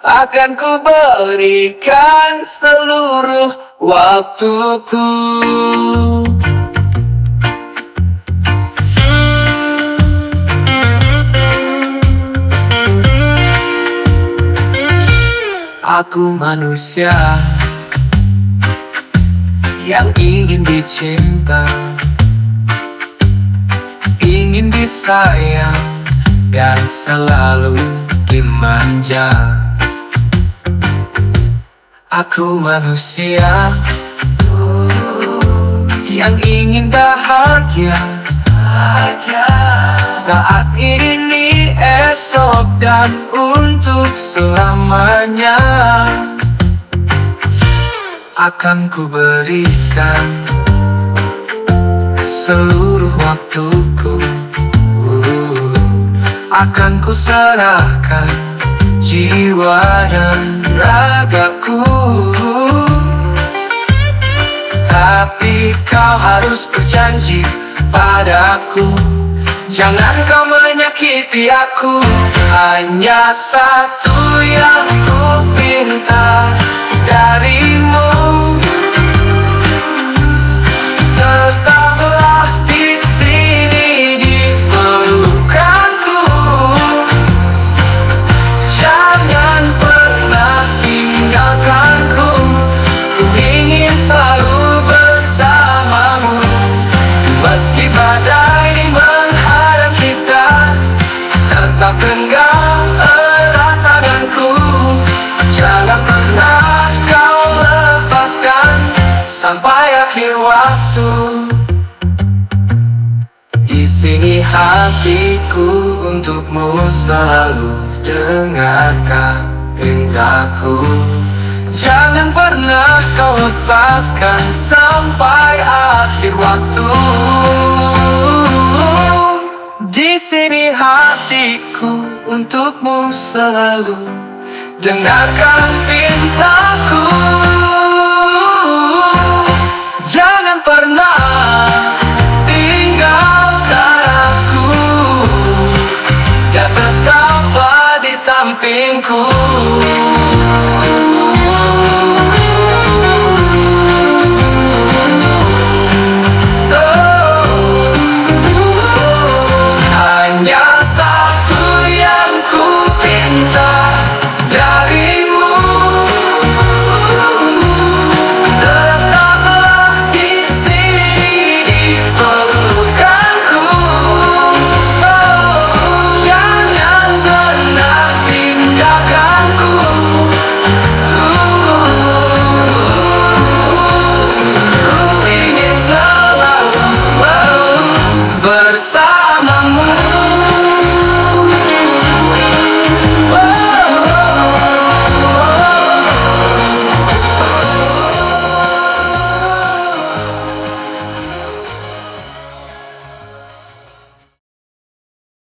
Akan ku berikan seluruh waktuku. Aku manusia yang ingin dicinta, ingin disayang dan selalu dimanja. Aku manusia yang ingin bahagia saat ini, esok, dan untuk selamanya. Akan ku berikan seluruh waktuku, akan ku serahkan jiwa dan ragaku. Tapi kau harus berjanji padaku, jangan kau menyakiti aku. Hanya satu yang ku minta darimu, tetaplah di sini di pelukanku. Jangan pernah tinggalkanku, ku ingin selalu bersamamu. Meski badai menghadang kita, tetap genggam erat tanganku. Jangan pernah kau lepaskan sampai akhir waktu. Di sini hatiku untukmu selalu, dengarkan perintahku. Jangan pernah kau lepaskan sampai akhir waktu. Di sini hatiku untukmu selalu, dengarkan perintahku. Jangan pernah tinggalkan aku, dan tetaplah di sampingku.